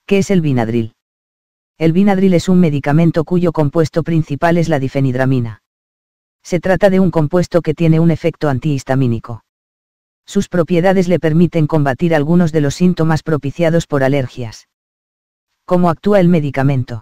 ¿Qué es el Vinadril? El Vinadril es un medicamento cuyo compuesto principal es la difenidramina. Se trata de un compuesto que tiene un efecto antihistamínico. Sus propiedades le permiten combatir algunos de los síntomas propiciados por alergias. ¿Cómo actúa el medicamento?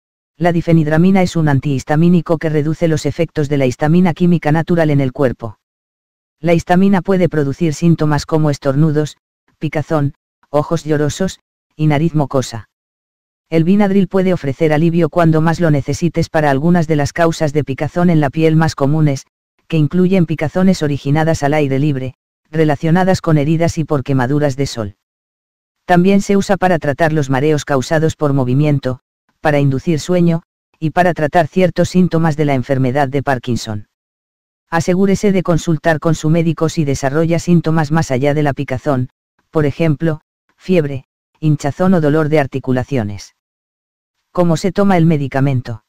La difenidramina es un antihistamínico que reduce los efectos de la histamina química natural en el cuerpo. La histamina puede producir síntomas como estornudos, picazón, ojos llorosos, y nariz mocosa. El Vinadril puede ofrecer alivio cuando más lo necesites para algunas de las causas de picazón en la piel más comunes, que incluyen picazones originadas al aire libre, relacionadas con heridas y por quemaduras de sol. También se usa para tratar los mareos causados por movimiento, para inducir sueño, y para tratar ciertos síntomas de la enfermedad de Parkinson. Asegúrese de consultar con su médico si desarrolla síntomas más allá de la picazón, por ejemplo, fiebre, hinchazón o dolor de articulaciones. ¿Cómo se toma el medicamento?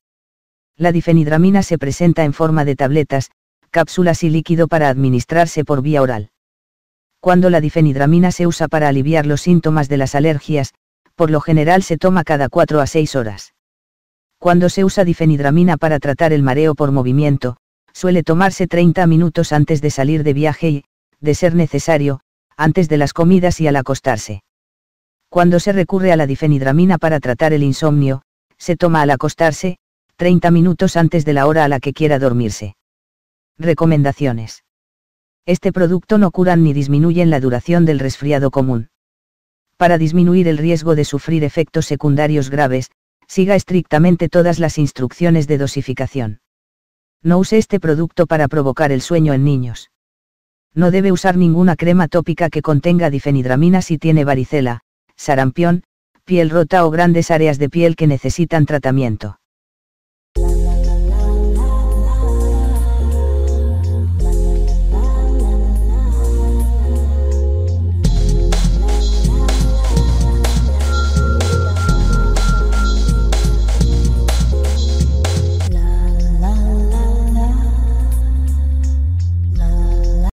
La difenidramina se presenta en forma de tabletas, cápsulas y líquido para administrarse por vía oral. Cuando la difenidramina se usa para aliviar los síntomas de las alergias, por lo general se toma cada 4 a 6 horas. Cuando se usa difenidramina para tratar el mareo por movimiento, suele tomarse 30 minutos antes de salir de viaje y, de ser necesario, antes de las comidas y al acostarse. Cuando se recurre a la difenidramina para tratar el insomnio, se toma al acostarse, 30 minutos antes de la hora a la que quiera dormirse. Recomendaciones. Este producto no curan ni disminuyen la duración del resfriado común. Para disminuir el riesgo de sufrir efectos secundarios graves, siga estrictamente todas las instrucciones de dosificación. No use este producto para provocar el sueño en niños. No debe usar ninguna crema tópica que contenga difenidramina si tiene varicela, sarampión, piel rota o grandes áreas de piel que necesitan tratamiento.